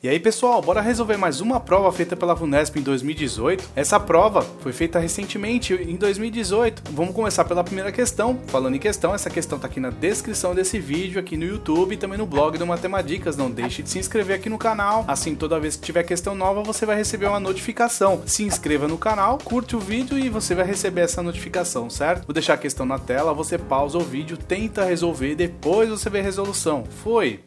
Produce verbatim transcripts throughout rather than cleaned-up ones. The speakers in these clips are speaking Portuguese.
E aí pessoal, bora resolver mais uma prova feita pela VUNESP em dois mil e dezoito. Essa prova foi feita recentemente, em dois mil e dezoito. Vamos começar pela primeira questão. Falando em questão, essa questão tá aqui na descrição desse vídeo, aqui no YouTube e também no blog do Matemadicas. Não deixe de se inscrever aqui no canal, assim toda vez que tiver questão nova você vai receber uma notificação. Se inscreva no canal, curte o vídeo e você vai receber essa notificação, certo? Vou deixar a questão na tela, você pausa o vídeo, tenta resolver, depois você vê a resolução. Foi!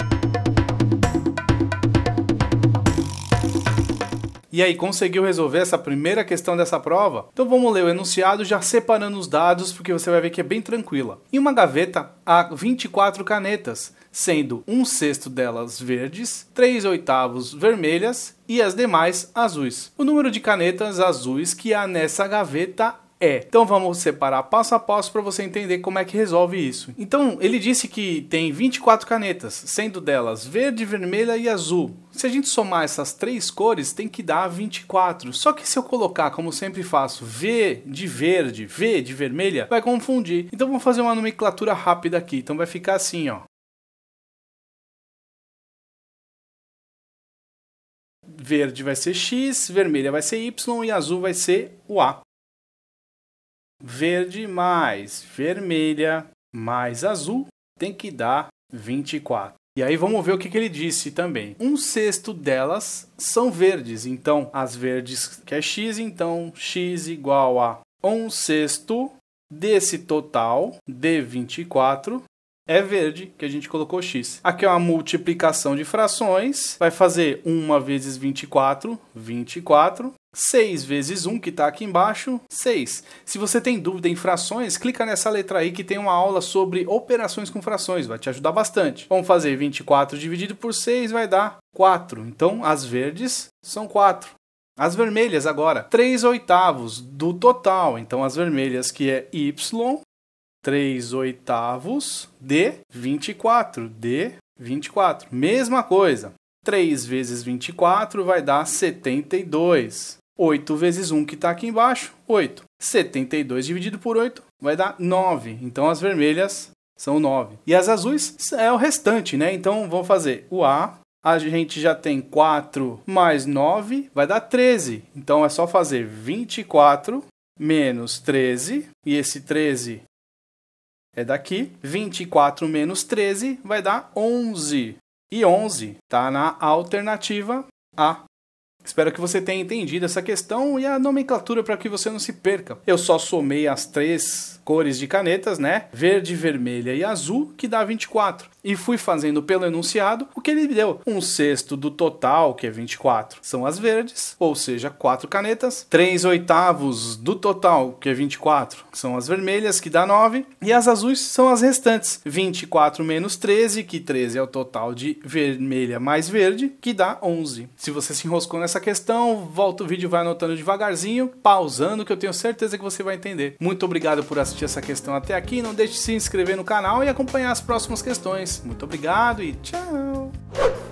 E aí, conseguiu resolver essa primeira questão dessa prova? Então vamos ler o enunciado já separando os dados, porque você vai ver que é bem tranquila. Em uma gaveta há vinte e quatro canetas, sendo um sexto delas verdes, três oitavos vermelhas e as demais azuis. O número de canetas azuis que há nessa gaveta é. Então vamos separar passo a passo para você entender como é que resolve isso. Então ele disse que tem vinte e quatro canetas, sendo delas verde, vermelha e azul. Se a gente somar essas três cores, tem que dar vinte e quatro. Só que se eu colocar, como sempre faço, V de verde, V de vermelha, vai confundir. Então vamos fazer uma nomenclatura rápida aqui. Então vai ficar assim, ó. Verde vai ser X, vermelha vai ser Y e azul vai ser o A. Verde mais vermelha mais azul tem que dar vinte e quatro. E aí vamos ver o que, que ele disse também. Um sexto delas são verdes, então as verdes que é X, então X igual a um sexto desse total de vinte e quatro é verde, que a gente colocou X. Aqui é uma multiplicação de frações, vai fazer um vezes vinte e quatro, vinte e quatro. seis vezes um, que está aqui embaixo, seis. Se você tem dúvida em frações, clica nessa letra aí que tem uma aula sobre operações com frações, vai te ajudar bastante. Vamos fazer vinte e quatro dividido por seis, vai dar quatro. Então, as verdes são quatro. As vermelhas agora, três oitavos do total. Então, as vermelhas que é Y, três oitavos de vinte e quatro, de vinte e quatro. Mesma coisa. três vezes vinte e quatro vai dar setenta e dois. oito vezes um que está aqui embaixo, oito. setenta e dois dividido por oito vai dar nove. Então as vermelhas são nove. E as azuis é o restante, né? Então vamos fazer o A. A gente já tem quatro mais nove, vai dar treze. Então é só fazer vinte e quatro menos treze. E esse treze é daqui. vinte e quatro menos treze vai dar onze. E onze está na alternativa A. Espero que você tenha entendido essa questão e a nomenclatura para que você não se perca. Eu só somei as três cores de canetas, né? Verde, vermelha e azul, que dá vinte e quatro. E fui fazendo pelo enunciado o que ele me deu. Um sexto do total, que é vinte e quatro, são as verdes, ou seja, quatro canetas. três oitavos do total, que é vinte e quatro, são as vermelhas, que dá nove. E as azuis são as restantes. vinte e quatro menos treze, que treze é o total de vermelha mais verde, que dá onze. Se você se enroscou nessa questão, volta o vídeo, vai anotando devagarzinho, pausando, que eu tenho certeza que você vai entender. Muito obrigado por assistir essa questão até aqui. Não deixe de se inscrever no canal e acompanhar as próximas questões. Muito obrigado e tchau!